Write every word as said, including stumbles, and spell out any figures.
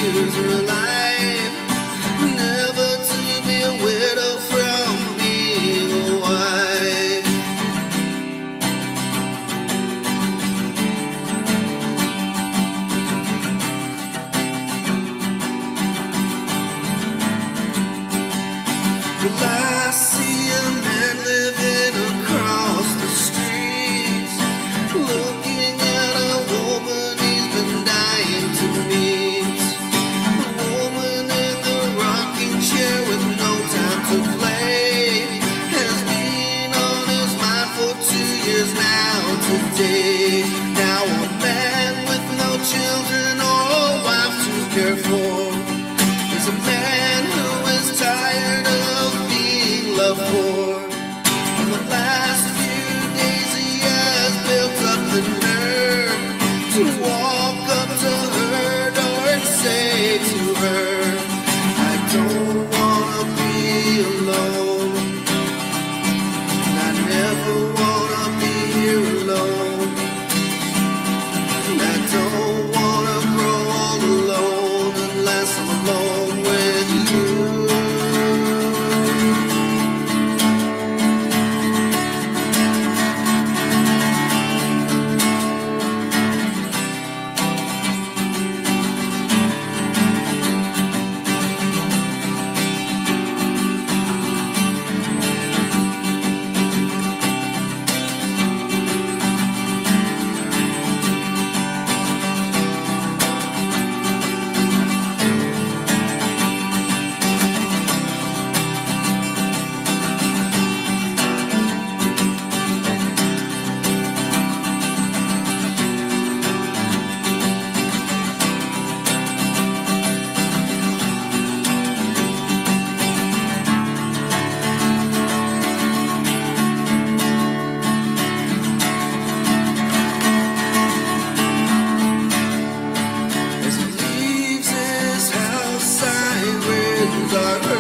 years of life, never to be a widow from being a wife. Well, I see a man living across the street, looking at a woman he's been dying to meet. A woman in the rocking chair with no time to play has been on his mind for two years now today. Now a man with no children or a wife to care for is a man who is tired of being loved for. In the last few days he has built up the nerve to walk up to her door and say to her, I don't wanna be alone, and I never wanna be here alone, and I don't wanna grow all alone unless I'm alone with you. As he leaves his house, sirens are